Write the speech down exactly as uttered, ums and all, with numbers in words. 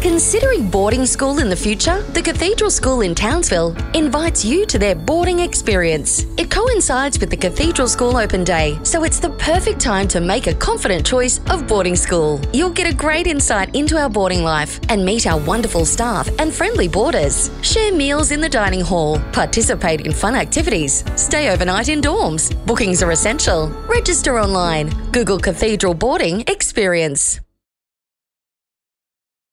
Considering boarding school in the future, the Cathedral School in Townsville invites you to their boarding experience. It coincides with the Cathedral School Open Day, so it's the perfect time to make a confident choice of boarding school. You'll get a great insight into our boarding life and meet our wonderful staff and friendly boarders. Share meals in the dining hall, participate in fun activities, stay overnight in dorms. Bookings are essential. Register online. Google Cathedral Boarding Experience.